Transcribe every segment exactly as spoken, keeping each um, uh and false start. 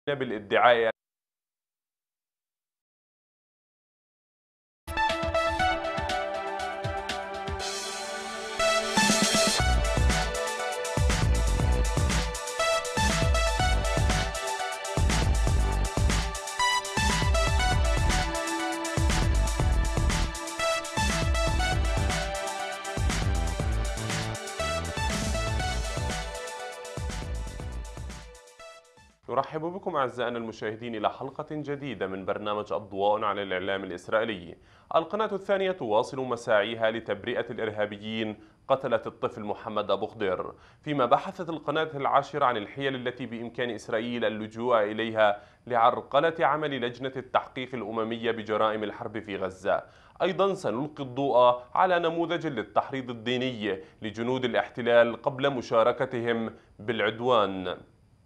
بالادعاء نرحب بكم أعزائنا المشاهدين إلى حلقة جديدة من برنامج الضوء على الإعلام الإسرائيلي. القناة الثانية تواصل مساعيها لتبرئة الإرهابيين قتلة الطفل محمد أبو خضير، فيما بحثت القناة العاشرة عن الحيل التي بإمكان إسرائيل اللجوء إليها لعرقلة عمل لجنة التحقيق الأممية بجرائم الحرب في غزة. أيضا سنلقي الضوء على نموذج للتحريض الديني لجنود الاحتلال قبل مشاركتهم بالعدوان.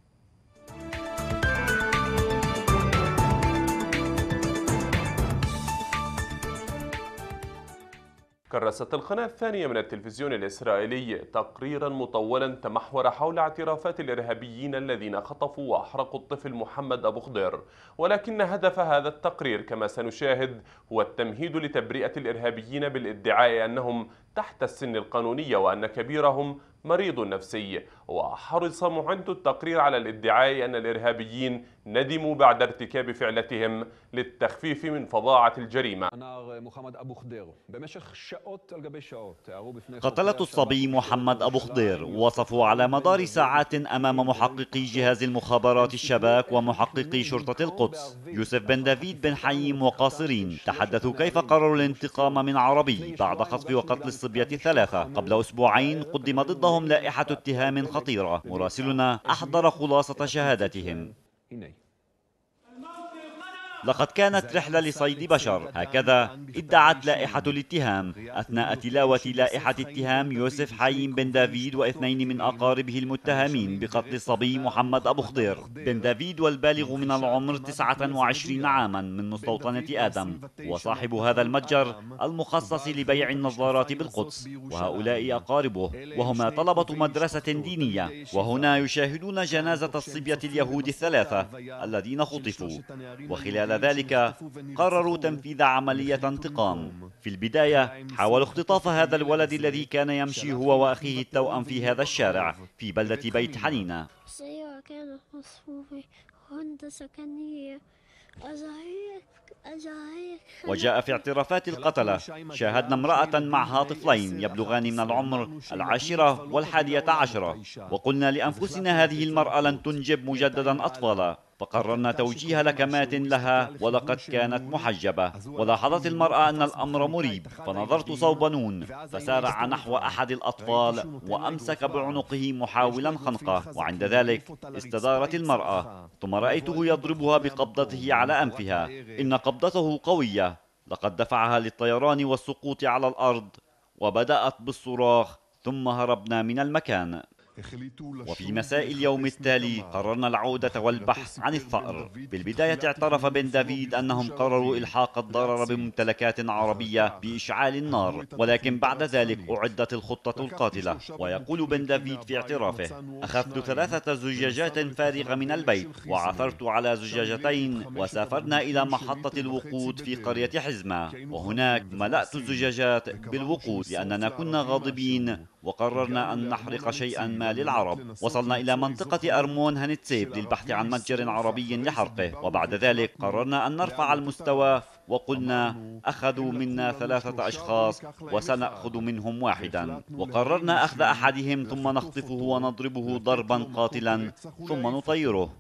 كرست القناة الثانية من التلفزيون الإسرائيلي تقريرا مطولا تمحور حول اعترافات الإرهابيين الذين خطفوا وأحرقوا الطفل محمد أبو خضير، ولكن هدف هذا التقرير كما سنشاهد هو التمهيد لتبرئة الإرهابيين بالادعاء أنهم تحت السن القانونية وأن كبيرهم مريض نفسي. وحرص معد التقرير على الادعاء أن الإرهابيين ندموا بعد ارتكاب فعلتهم للتخفيف من فظاعة الجريمة. قتلة الصبي محمد أبو خضير وصفوا على مدار ساعات أمام محققي جهاز المخابرات الشباك ومحققي شرطة القدس يوسف بن دافيد بن حييم وقاصرين تحدثوا كيف قرروا الانتقام من عربي بعد خطف وقتل الصبية الثلاثة. قبل أسبوعين قدم ضدهم لائحة اتهام خطيرة. مراسلنا أحضر خلاصة شهادتهم. لقد كانت رحلة لصيد بشر، هكذا ادعت لائحة الاتهام أثناء تلاوة لائحة اتهام يوسف حييم بن دافيد واثنين من أقاربه المتهمين بقتل الصبي محمد أبو خضير. بن دافيد والبالغ من العمر تسعة وعشرين عاما من مستوطنة آدم، وصاحب هذا المتجر المخصص لبيع النظارات بالقدس، وهؤلاء أقاربه وهما طلبة مدرسة دينية، وهنا يشاهدون جنازة الصبية اليهود الثلاثة الذين خطفوا. وخلال ذلك قرروا تنفيذ عملية انتقام. في البداية حاولوا اختطاف هذا الولد الذي كان يمشي هو وأخيه التوأم في هذا الشارع في بلدة بيت حنينة. السيارة كانت مصفوفة وهند سكنية. وجاء في اعترافات القتلة شاهدنا امرأة معها طفلين يبلغان من العمر العاشرة والحادية عشرة، وقلنا لأنفسنا هذه المرأة لن تنجب مجددا أطفالا، فقررنا توجيه لكمات لها ولقد كانت محجبة. ولاحظت المرأة أن الأمر مريب، فنظرت صوب نون فسارع نحو أحد الأطفال وأمسك بعنقه محاولا خنقه، وعند ذلك استدارت المرأة ثم رأيته يضربها بقبضته على أنفها. إن قبضته قوية، لقد دفعها للطيران والسقوط على الأرض، وبدأت بالصراخ ثم هربنا من المكان. وفي مساء اليوم التالي قررنا العودة والبحث عن الثأر. في البداية اعترف بن دافيد أنهم قرروا إلحاق الضرر بممتلكات عربية بإشعال النار، ولكن بعد ذلك أعدت الخطة القاتلة. ويقول بن دافيد في اعترافه: أخذت ثلاثة زجاجات فارغة من البيت وعثرت على زجاجتين وسافرنا إلى محطة الوقود في قرية حزمة، وهناك ملأت الزجاجات بالوقود لأننا كنا غاضبين وقررنا أن نحرق شيئا ما للعرب. وصلنا إلى منطقة أرمون هنتسيب للبحث عن متجر عربي لحرقه، وبعد ذلك قررنا أن نرفع المستوى وقلنا أخذوا منا ثلاثة أشخاص وسنأخذ منهم واحدا، وقررنا أخذ أحدهم ثم نخطفه ونضربه ضربا قاتلا ثم نطيره.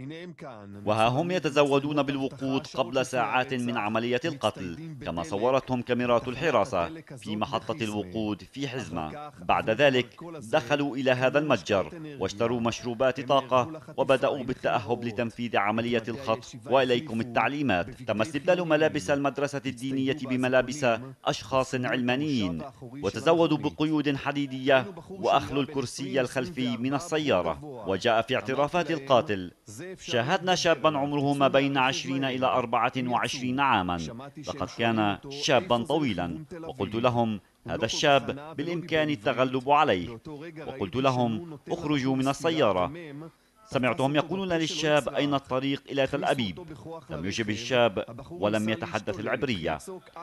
وها هم يتزودون بالوقود قبل ساعات من عملية القتل كما صورتهم كاميرات الحراسة في محطة الوقود في حزمة. بعد ذلك دخلوا إلى هذا المتجر واشتروا مشروبات طاقة وبدأوا بالتأهب لتنفيذ عملية الخطف. وإليكم التعليمات: تم استبدال ملابس المدرسة الدينية بملابس أشخاص علمانيين، وتزودوا بقيود حديدية وأخلوا الكرسي الخلفي من السيارة. وجاء في اعترافات القاتل: شاهدنا شابا عمره ما بين عشرين إلى أربعة وعشرين عاما، لقد كان شابا طويلا، وقلت لهم هذا الشاب بالإمكان التغلب عليه، وقلت لهم اخرجوا من السيارة. سمعتهم يقولون للشاب أين الطريق إلى تل أبيب؟ لم يجب الشاب ولم يتحدث العبرية.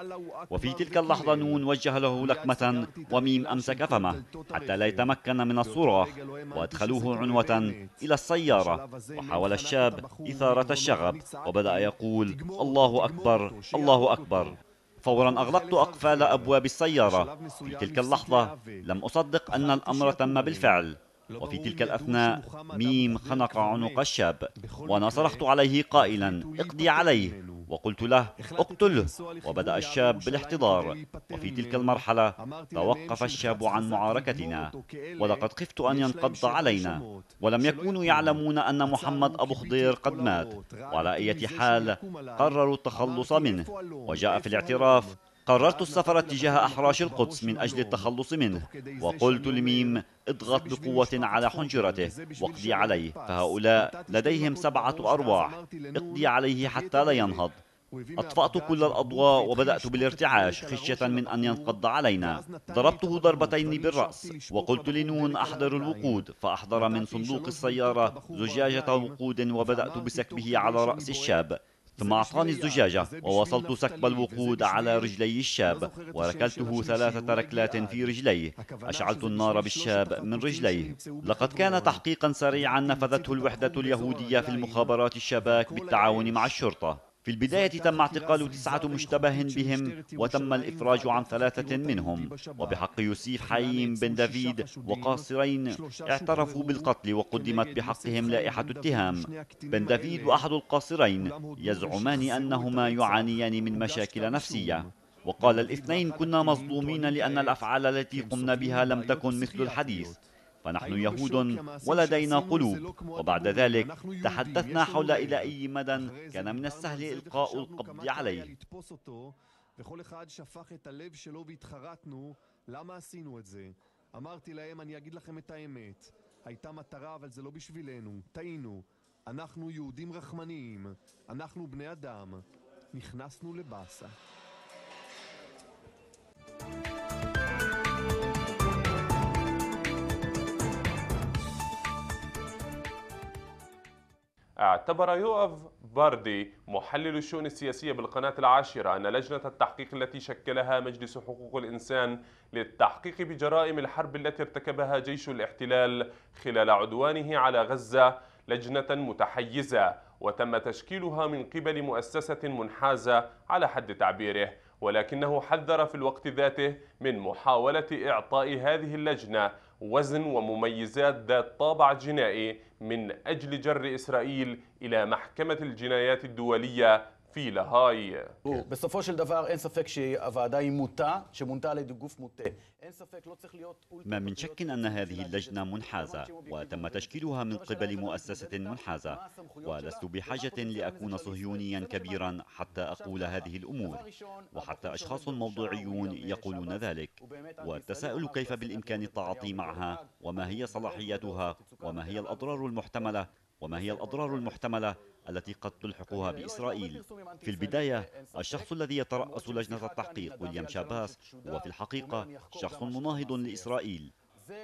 وفي تلك اللحظة نون وجه له لكمة وميم أمسك فمه حتى لا يتمكن من الصراخ، وأدخلوه عنوة إلى السيارة. وحاول الشاب إثارة الشغب وبدأ يقول الله أكبر الله أكبر. فورا أغلقت أقفال أبواب السيارة. في تلك اللحظة لم أصدق أن الأمر تم بالفعل. وفي تلك الأثناء ميم خنق عنق الشاب، وأنا صرخت عليه قائلا اقضي عليه، وقلت له اقتله. وبدأ الشاب بالاحتضار. وفي تلك المرحلة توقف الشاب عن معاركتنا، ولقد خفت أن ينقض علينا. ولم يكونوا يعلمون أن محمد أبو خضير قد مات، وعلى أي حال قرروا التخلص منه. وجاء في الاعتراف قررت السفر اتجاه أحراش القدس من أجل التخلص منه، وقلت لميم اضغط بقوة على حنجرته واقضي عليه، فهؤلاء لديهم سبعة أرواح، اقضي عليه حتى لا ينهض. أطفأت كل الأضواء وبدأت بالارتعاش خشية من أن ينقض علينا. ضربته ضربتين بالرأس وقلت لنون أحضر الوقود، فأحضر من صندوق السيارة زجاجة وقود وبدأت بسكبه على رأس الشاب. ثم أعطاني الزجاجة ووصلت سكب الوقود على رجلي الشاب، وركلته ثلاثة ركلات في رجليه. أشعلت النار بالشاب من رجليه. لقد كان تحقيقا سريعا نفذته الوحدة اليهودية في المخابرات الشباك بالتعاون مع الشرطة. في البداية تم اعتقال تسعة مشتبه بهم، وتم الإفراج عن ثلاثة منهم. وبحق يوسيف حييم بن دافيد وقاصرين اعترفوا بالقتل، وقدمت بحقهم لائحة اتهام. بن دافيد وأحد القاصرين يزعمان أنهما يعانيان من مشاكل نفسية. وقال الاثنين كنا مظلومين لأن الأفعال التي قمنا بها لم تكن مثل الحديث، فنحن يهود ولدينا قلوب. وبعد ذلك تحدثنا حول إلى أي مدى كان من السهل إلقاء القبض عليه. וכל אחד שפך את הלב שלו והתחרטנו למה עשינו את זה. אמרתי להם אני אגיד לכם את האמת, הייתה מטרה אבל זה לא בשבילנו, טעינו, אנחנו יהודים רחמניים, אנחנו בני אדם, נכנסנו לבאסה. اعتبر يوآف باردي محلل الشؤون السياسية بالقناة العاشرة أن لجنة التحقيق التي شكلها مجلس حقوق الإنسان للتحقيق بجرائم الحرب التي ارتكبها جيش الاحتلال خلال عدوانه على غزة لجنة متحيزة، وتم تشكيلها من قبل مؤسسة منحازة على حد تعبيره، ولكنه حذر في الوقت ذاته من محاولة إعطاء هذه اللجنة وزن ومميزات ذات طابع جنائي من أجل جر إسرائيل إلى محكمة الجنايات الدولية في لاهاي. בסופו של דבר אין ספק שהוועדה היא מוטה, שמונתה על ידי גוף מוטה. אין ספק, לא צריך להיות... ما من شك أن هذه اللجنة منحازة، وتم تشكيلها من قبل مؤسسة منحازة، ولست بحاجة لأكون صهيونيا كبيرا حتى أقول هذه الأمور، وحتى أشخاص موضوعيون يقولون ذلك. والتساؤل كيف بالإمكان التعاطي معها، وما هي صلاحيتها، وما هي الأضرار المحتملة وما هي الأضرار المحتملة التي قد تلحقها بإسرائيل. في البداية الشخص الذي يترأس لجنة التحقيق ويليام شاباس هو في الحقيقة شخص مناهض لإسرائيل،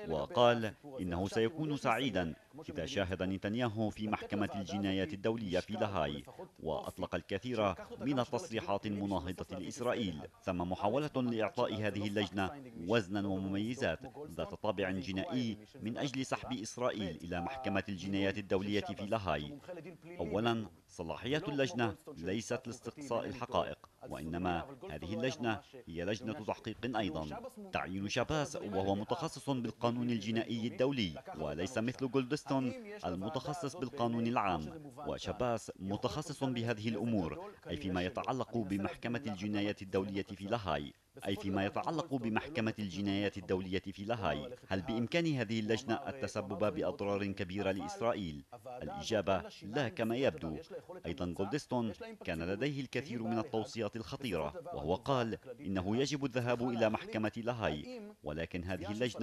وقال إنه سيكون سعيدا إذا شاهد نتنياهو في محكمة الجنايات الدولية في لاهاي، وأطلق الكثير من التصريحات المناهضة لإسرائيل. ثم محاولة لإعطاء هذه اللجنة وزنا ومميزات ذات طابع جنائي من أجل سحب إسرائيل إلى محكمة الجنايات الدولية في لاهاي. أولا، صلاحيات اللجنة ليست لاستقصاء الحقائق، وإنما هذه اللجنة هي لجنة تحقيق أيضا. تعيين شاباس وهو متخصص بالقانون الجنائي الدولي، وليس مثل جولدستون المتخصص بالقانون العام. وشاباس متخصص بهذه الأمور، أي فيما يتعلق بمحكمة الجنايات الدولية في لاهاي أي فيما يتعلق بمحكمة الجنايات الدولية في لاهاي. هل بإمكان هذه اللجنة التسبب بأضرار كبيرة لإسرائيل؟ الإجابة لا كما يبدو. أيضا جولدستون كان لديه الكثير من التوصيات الخطيرة، وهو قال إنه يجب الذهاب إلى محكمة لاهاي، ولكن هذه اللجنة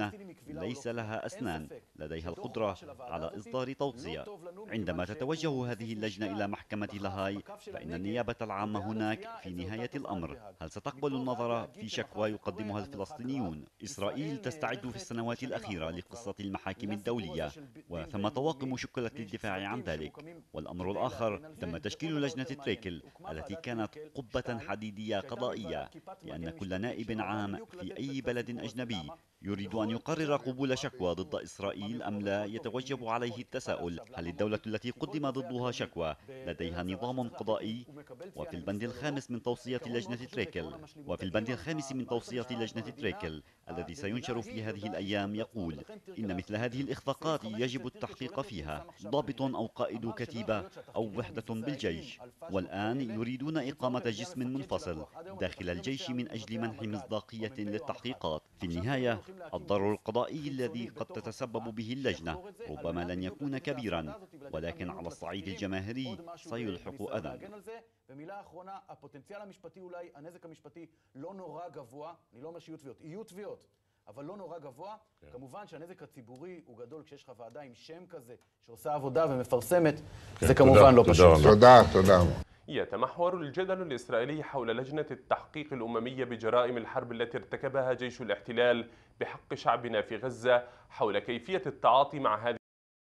ليس لها أسنان، لديها القدرة على إصدار توصية. عندما تتوجه هذه اللجنة إلى محكمة لاهاي فإن النيابة العامة هناك في نهاية الأمر هل ستقبل النظر في شكوى يقدمها الفلسطينيون؟ إسرائيل تستعد في السنوات الأخيرة لقصة المحاكم الدولية، وثم طواقم شكلت للدفاع عن ذلك. والأمر الآخر، تم تشكيل لجنة تريكل التي كانت قبة حديدية قضائية، لأن كل نائب عام في أي بلد أجنبي يريد أن يقرر قبول شكوى ضد إسرائيل أم لا يتوجب عليه التساؤل: هل الدولة التي قدم ضدها شكوى لديها نظام قضائي؟ وفي البند الخامس من توصية لجنة تريكل وفي البند الخامس من توصية لجنة تريكل الذي سينشر في هذه الأيام يقول إن مثل هذه الإخفاقات يجب التحقيق فيها ضابط أو قائد كتيبة أو وحدة بالجيش. والآن يريدون إقامة جسم منفصل داخل الجيش من أجل منح مصداقية للتحقيقات. في النهاية الضرر القضائي الذي قد تتسبب به اللجنة ربما لن يكون كبيرا، ولكن على الصعيد الجماهيري سيلحق أذى. ומילה אחרונה, הפוטנציאל המשפטי אולי, הנזק המשפטי לא נורא גבוה, אני לא אומר שיהיו תביעות, יהיו תביעות, אבל לא נורא גבוה. כמובן שהנזק הציבורי הוא גדול כשיש לך ועדה עם שם כזה שעושה עבודה ומפרסמת, זה כמובן לא פשוט. תודה, תודה. يتمحور الجدل الإسرائيلي حول لجنة التحقيق الأممية بجرائم الحرب التي ارتكبها جيش الاحتلال بحق شعبنا في غزة حول كيفية التعاطي مع هذه،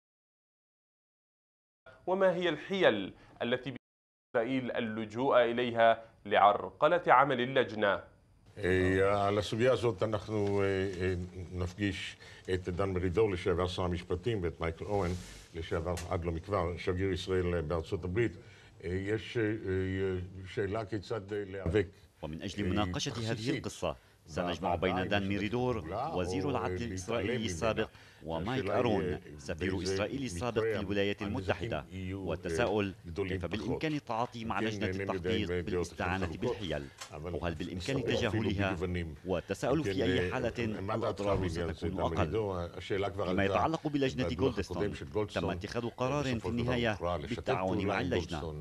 وما هي الحيل التي إسرائيل اللجوء إليها لعرقلة عمل اللجنة. על הסוגיה הזאת אנחנו נפגיש את דן מרידור, לשעבר שר המשפטים, ואת מייקל אוהן, לשעבר עד לא מכבר שגריר ישראל בארצות הברית. יש שאלה כיצד להיאבק. ومن أجل مناقشة هذه القصة سنجمع بين دان ميريدور وزير العدل الإسرائيلي السابق ومايك أرون سفير إسرائيل السابق في الولايات المتحدة، والتساؤل: كيف بالإمكان التعاطي مع لجنة التحقيق بالاستعانة بالحيل؟ أو هل بالإمكان تجاهلها؟ والتساؤل في أي حالة الأضرار ستكون أقل. فيما يتعلق بلجنة جولدستون تم اتخاذ قرار في النهاية بالتعاون مع اللجنة.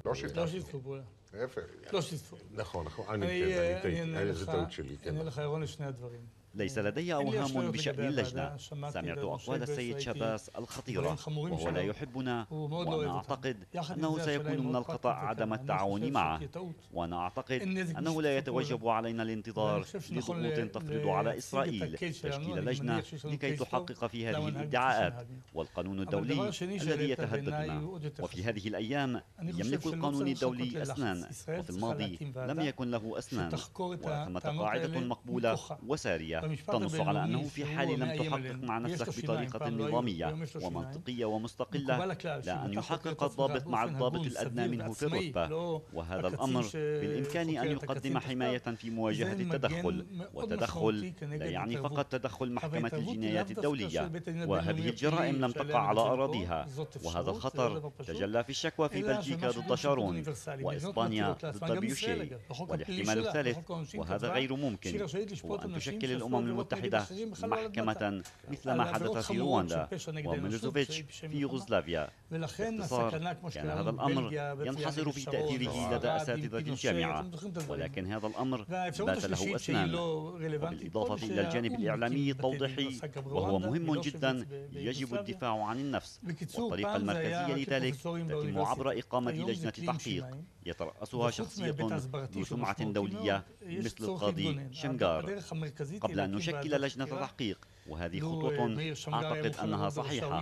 נכון, נכון, אני אענה לך ירון לשני הדברים. ليس لدي أوهام بشأن اللجنة. سمعت أقوال السيد شاباس الخطيرة وهو لا يحبنا، وأنا أعتقد أنه سيكون من الخطأ عدم التعاون معه، وأنا أعتقد أنه لا يتوجب علينا الانتظار لضغوط تفرض على إسرائيل تشكيل لجنة لكي تحقق في هذه الادعاءات والقانون الدولي الذي يتهددنا. وفي هذه الأيام يملك القانون الدولي أسنان، وفي الماضي لم يكن له أسنان، وثمة قاعدة مقبولة وسارية تنص على أنه في حال لم تحقق مع نفسك بطريقة نظامية ومنطقية ومستقلة لا أن يحقق الضابط مع الضابط الأدنى منه في الرتبة. وهذا الأمر بالإمكان أن يقدم حماية في مواجهة التدخل، والتدخل لا يعني فقط تدخل محكمة الجنايات الدولية، وهذه الجرائم لم تقع على أراضيها. وهذا الخطر تجلى في الشكوى في بلجيكا ضد شارون وإسبانيا ضد بيوشي. والاحتمال الثالث وهذا غير ممكن هو أن تشكل الأمم المتحدة محكمة مثل ما حدث في رواندا وميلوزوفيتش في يوغوسلافيا. باختصار كان هذا الأمر ينحصر في تأثيره لدى أساتذة الجامعة، ولكن هذا الأمر بات له أسنان. وبالإضافة إلى الجانب الإعلامي التوضيحي وهو مهم جدا، يجب الدفاع عن النفس، والطريقة المركزية لذلك تتم عبر إقامة لجنة تحقيق يترأسها شخصية ذو سمعة دولية مثل القاضي شمغار قبل أن نشكل لجنة تحقيق، وهذه خطوة أعتقد أنها صحيحة.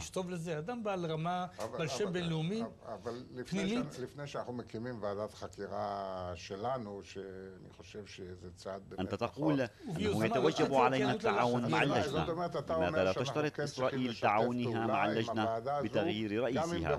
أنت تقول أنه يتوجب علينا التعاون مع اللجنة، لماذا لا تشترط إسرائيل تعاونها مع اللجنة بتغيير رئيسها؟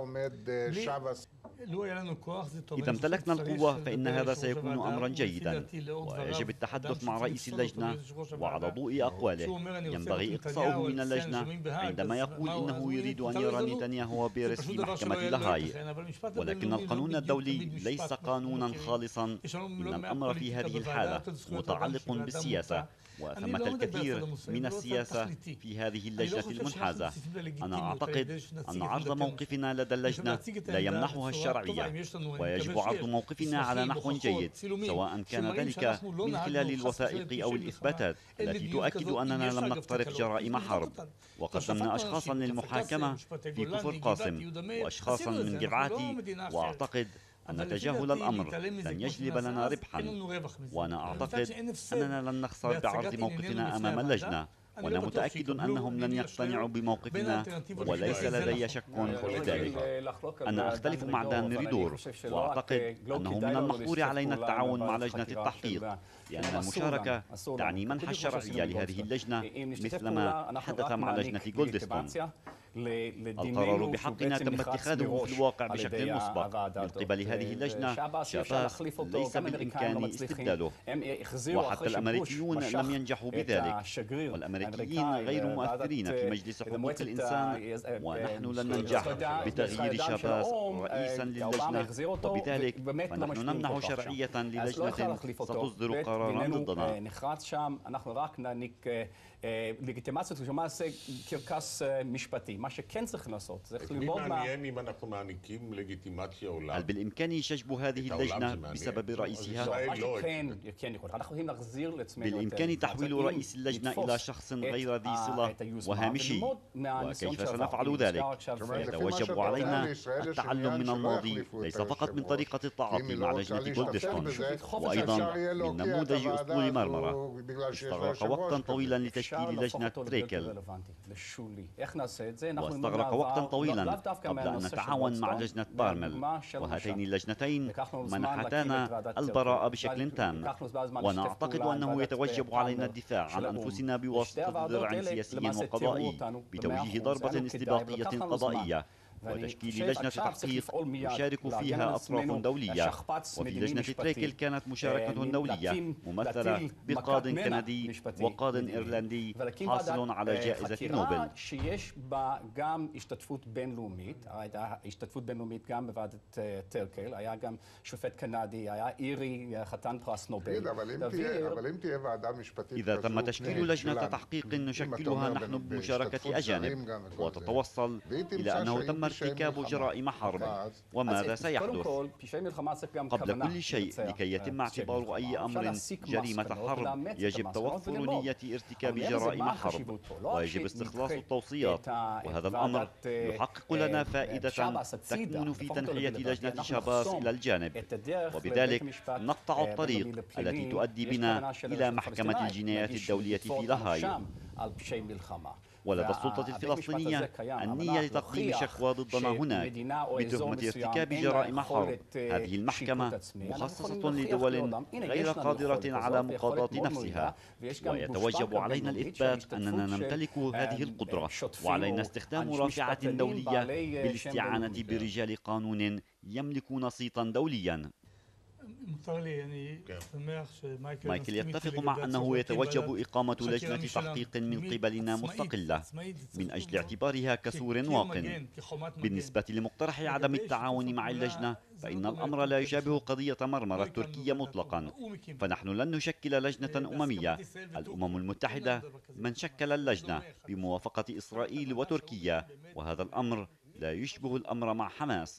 إذا امتلكنا القوة فإن هذا سيكون أمرا جيدا، ويجب التحدث مع رئيس اللجنة وعلى ضوء أقواله. ينبغي إقصاؤه من اللجنة عندما يقول إنه يريد أن يرى نتنياهو وبيرس في محكمة لاهاي، ولكن القانون الدولي ليس قانونا خالصا. إن الأمر في هذه الحالة متعلق بالسياسة، وثمة الكثير من السياسة في هذه اللجنة المنحازة. أنا أعتقد أن عرض موقفنا لدى اللجنة لا يمنحها الشرعية الشرعية، ويجب عرض موقفنا على نحو جيد، سواء كان ذلك من خلال الوثائق أو الإثباتات التي تؤكد أننا لم نقترف جرائم حرب. وقدمنا أشخاصا للمحاكمة في كفر قاسم وأشخاصا من جبعاتي، وأعتقد أن تجاهل الأمر لن يجلب لنا ربحا، وأنا أعتقد أننا لن نخسر بعرض موقفنا أمام اللجنة، وأنا متأكد أنهم لن يقتنعوا بموقفنا وليس لدي شك في ذلك. أنا أختلف مع دان ميريدور، وأعتقد أنه من المقدور علينا التعاون مع لجنة التحقيق، لأن المشاركة تعني منح الشرعية لهذه اللجنة مثلما حدث مع لجنة جولدستون. القرار بحقنا تم اتخاذه في الواقع بشكل مسبق من قبل هذه اللجنة. شاباس ليس بالإمكان استبداله، وحتى الأمريكيون لم ينجحوا بذلك، والأمريكيين غير مؤثرين في مجلس حقوق الإنسان، ونحن لن ننجح بتغيير شاباس رئيسا للجنة، وبذلك فنحن نمنح شرعية للجنة ستصدر قرارا ضدنا. לגיטימציה זו למעשה קרקס משפטי. מה שכן צריך לעשות זה ללמוד מה... מעניין אם אנחנו מעניקים לגיטימציה או לא. هل بالإمكان شجب هذه اللجنة بسبب رئيسها؟ מה שכן, כן יכול. אנחנו יכולים להחזיר לעצמנו... بالإمكان تحويل رئيس اللجنة إلى شخص غير ذي صلة وهامشي، وكيف سنفعل ذلك؟ يتوجب علينا التعلم من الماضي، ليس فقط من طريقة التعاطي مع لجنة جولدستون، وأيضا من نموذج أسطول مرمرة. استغرق وقتا طويلا لتشكيل لجنة تريكل، واستغرق وقتا طويلا قبل أن نتعاون مع لجنة بارمل، وهاتين اللجنتين منحتانا البراءة بشكل تام. وأنا أعتقد أنه يتوجب علينا الدفاع عن أنفسنا بواسطة درع سياسي وقضائي بتوجيه ضربة استباقية قضائية، وتشكيل لجنة تحقيق يشارك فيها أطراف دولية. وفي لجنة تريكل كانت مشاركة دولية ممثلة بقاض كندي وقاض إيرلندي حاصل على جائزة نوبل. שיש בה גם השתתפות בינלאומית, הייתה השתתפות בינלאומית גם בוועדת טרקל, היה גם שופט קנדי, היה אירי, חתן פרס נובל. אבל אם תהיה ועדה משפטית... إذا تم تشكيل لجنة تحقيق نشكلها نحن بمشاركة أجانب، وتتوصل إلى أنه تم ارتكاب جرائم حرب، وماذا سيحدث؟ قبل كل شيء، لكي يتم اعتبار أي أمر جريمة حرب يجب توفر نية ارتكاب جرائم حرب، ويجب استخلاص التوصيات، وهذا الأمر يحقق لنا فائدة تكمن في تنحية لجنة شاباس إلى الجانب، وبذلك نقطع الطريق التي تؤدي بنا إلى محكمة الجنايات الدولية في لاهاي. ولدى السلطة الفلسطينية النية لتقديم شكوى ضدنا هناك بتهمة ارتكاب جرائم حرب. هذه المحكمة مخصصة لدول غير قادرة على مقاضاة نفسها، ويتوجب علينا الإثبات أننا نمتلك هذه القدرة، وعلينا استخدام رافعة دولية بالاستعانة برجال قانون يملكون صيتا دوليا. مايكل يتفق مع أنه يتوجب إقامة لجنة تحقيق من قبلنا مستقلة من أجل اعتبارها كسور واق. بالنسبة لمقترح عدم التعاون مع اللجنة، فإن الأمر لا يشابه قضية مرمرة التركية مطلقا، فنحن لن نشكل لجنة أممية. الأمم المتحدة من شكل اللجنة بموافقة إسرائيل وتركيا، وهذا الأمر لا يشبه الأمر مع حماس.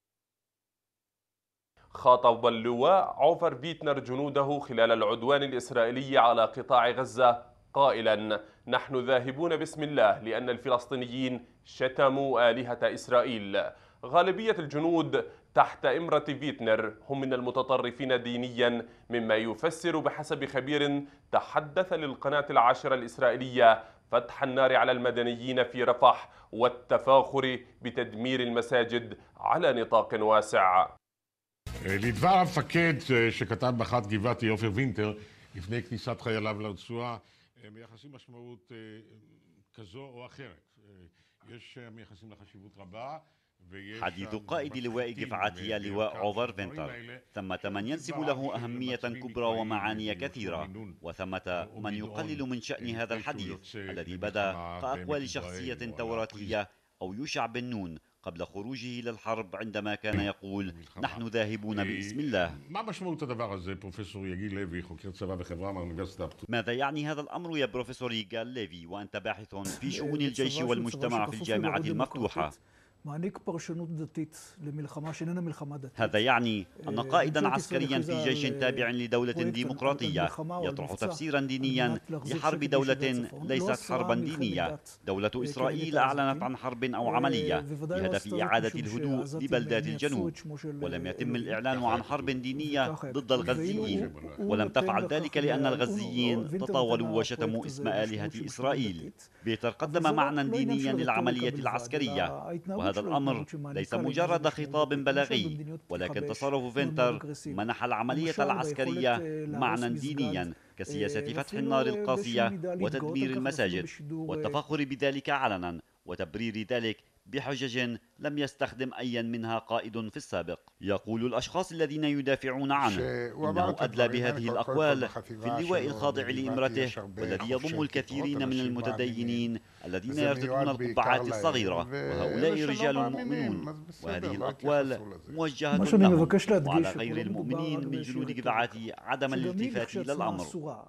خاطب اللواء عوفر فيتنر جنوده خلال العدوان الإسرائيلي على قطاع غزة قائلا: نحن ذاهبون بسم الله لأن الفلسطينيين شتموا آلهة إسرائيل. غالبية الجنود تحت إمرة فيتنر هم من المتطرفين دينيا، مما يفسر بحسب خبير تحدث للقناة العاشرة الإسرائيلية فتح النار على المدنيين في رفح والتفاخر بتدمير المساجد على نطاق واسع. לדבר המפקד שכתב באחת גבעתי עופר וינטר לפני כניסת חייליו לרצועה, מייחסים משמעות כזו או אחרת. יש מייחסים לחשיבות רבה. حديث قائد لواء جفعاتي لواء عوفر فينتر: ثمة من ينسب له أهمية كبرى ومعاني كثيرة، وثمة من يقلل من شأن هذا الحديث الذي بدأ كأقوال شخصية توراتية أو يوشع بن نون قبل خروجه للحرب عندما كان يقول: نحن ذاهبون باسم الله. ماذا يعني هذا الأمر يا بروفيسور يغال ليفي وأنت باحث في شؤون الجيش والمجتمع في الجامعة المفتوحة؟ هذا يعني أن قائدا عسكريا في جيش تابع لدولة ديمقراطية يطرح تفسيرا دينيا لحرب دولة ليست حربا دينية. دولة إسرائيل أعلنت عن حرب أو عملية بهدف إعادة الهدوء لبلدات الجنوب، ولم يتم الإعلان عن حرب دينية ضد الغزيين، ولم تفعل ذلك لأن الغزيين تطاولوا وشتموا اسم آلهة إسرائيل. بيتر قدم معنى دينيا للعملية العسكرية، وهذا الأمر ليس مجرد خطاب بلاغي، ولكن تصرف فينتر منح العملية العسكرية معنى دينيا كسياسة فتح النار القاسية وتدمير المساجد، والتفاخر بذلك علنا وتبرير ذلك بحجج لم يستخدم أي منها قائد في السابق. يقول الأشخاص الذين يدافعون عنه إنه أدلى بهذه الأقوال في اللواء الخاضع لإمرته، والذي يضم الكثيرين من المتدينين الذين يرتدون القبعات الصغيرة، وهؤلاء رجال مؤمنون، وهذه الأقوال موجهة لهم وعلى غير المؤمنين من جنود جذعاتي عدم الالتفات للأمر.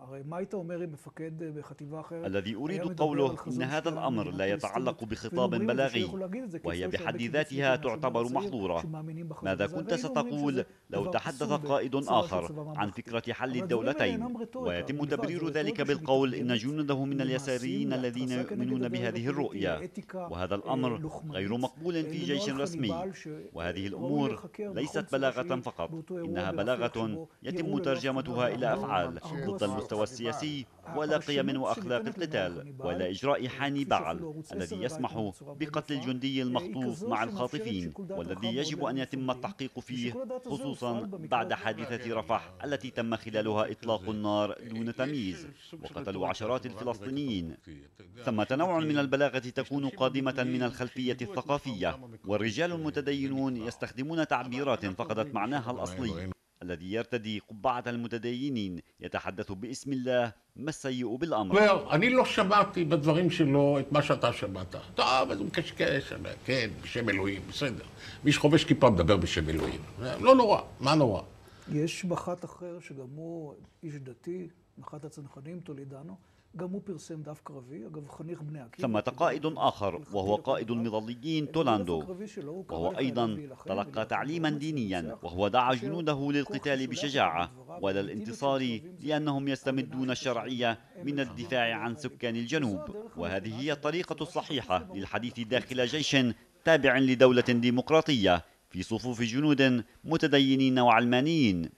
الذي أريد قوله إن هذا الأمر لا يتعلق بخطاب بلاغي، وهي بحد ذاتها تعتبر محظورة. ماذا كنت ستقول لو تحدث قائد آخر عن فكرة حل الدولتين ويتم تبرير ذلك بالقول إن جنوده من اليساريين الذين يؤمنون بهذه الرؤية؟ وهذا الأمر غير مقبول في جيش رسمي، وهذه الأمور ليست بلاغة فقط، إنها بلاغة يتم ترجمتها إلى أفعال ضد المستوى السياسي وإلى قيم وأخلاق القتال وإلى إجراء حاني بعل الذي يسمح بقتل الجندي المخطوف مع الخاطفين، والذي يجب أن يتم التحقيق فيه، خصوصا بعد حادثة رفح التي تم خلالها إطلاق النار دون تمييز وقتلوا عشرات الفلسطينيين. ثم تنوع من البلاغة تكون قادمة من الخلفية الثقافية، والرجال المتدينون يستخدمون تعبيرات فقدت معناها الأصلي. الذي يرتدي قبعة المتدينين يتحدث باسم الله، ما السيء بالأمر؟ אני לא שמעתי בדברים שלו את מה שאתה שמעת. טוב, אז הוא מקשקש, כן, בשם אלוהים, בסדר. מי שחובש כיפה מדבר בשם אלוהים. לא נורא, מה נורא? יש מח"ט אחר שגם הוא איש דתי, מח"ט הצנחנים, טולידאנו. ثمة قائد آخر وهو قائد المظليين تولاندو، وهو أيضا تلقى تعليما دينيا، وهو دعا جنوده للقتال بشجاعة ولا الانتصار لأنهم يستمدون الشرعية من الدفاع عن سكان الجنوب. وهذه هي الطريقة الصحيحة للحديث داخل جيش تابع لدولة ديمقراطية في صفوف جنود متدينين وعلمانيين.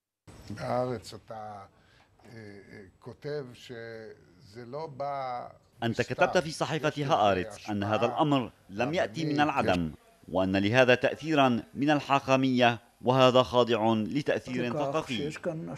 أنت كتبت في صحيفة هآرتس أن هذا الأمر لم يأتي من العدم، وأن لهذا تأثيرا من الحاخامية، وهذا خاضع لتأثير ثقافي.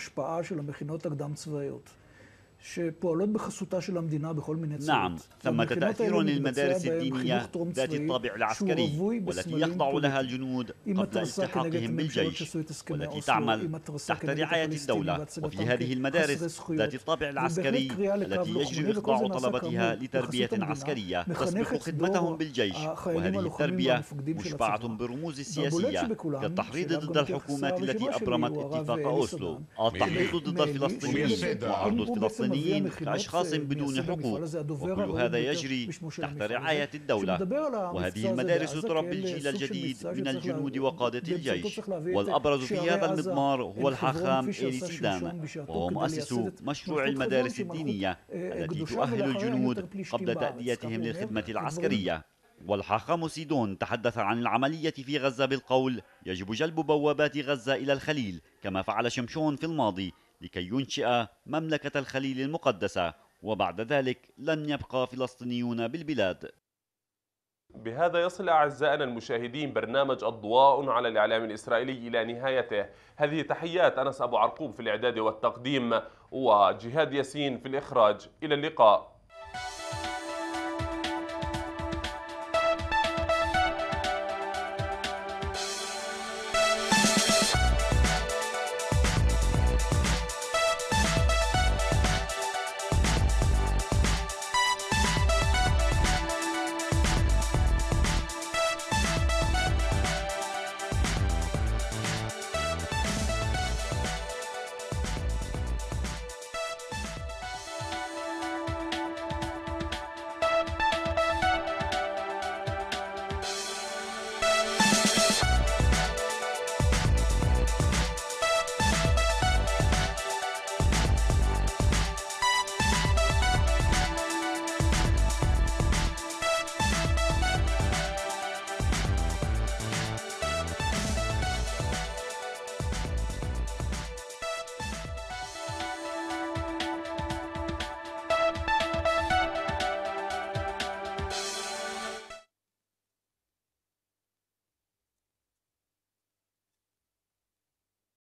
نعم، ثمة تأثير للمدارس الدينية ذات الطابع العسكري، والتي يخضع لها الجنود قبل التحاقهم بالجيش، والتي تعمل تحت رعاية الدولة. وفي هذه المدارس ذات الطابع العسكري التي يجري إخضاع طلبتها لتربية عسكرية تسبق خدمتهم بالجيش، وهذه التربية مشبعة بالرموز السياسية كالتحريض ضد الحكومات التي أبرمت اتفاق أوسلو، التحريض ضد الفلسطينيين وعرض الفلسطينيين كأشخاص بدون حقوق، وكل هذا يجري تحت رعاية الدولة. وهذه المدارس تربي الجيل الجديد من الجنود وقادة الجيش، والأبرز في هذا المضمار هو الحاخام إيلي سيدان، وهو مؤسس مشروع المدارس الدينية التي تؤهل الجنود قبل تأديتهم للخدمة العسكرية. والحاخام سيدون تحدث عن العملية في غزة بالقول: يجب جلب بوابات غزة إلى الخليل كما فعل شمشون في الماضي لكي ينشئ مملكة الخليل المقدسة، وبعد ذلك لن يبقى فلسطينيون بالبلاد. بهذا يصل أعزائنا المشاهدين برنامج الضواء على الإعلام الإسرائيلي إلى نهايته. هذه تحيات أنس أبو عرقوب في الإعداد والتقديم، وجهاد ياسين في الإخراج. إلى اللقاء.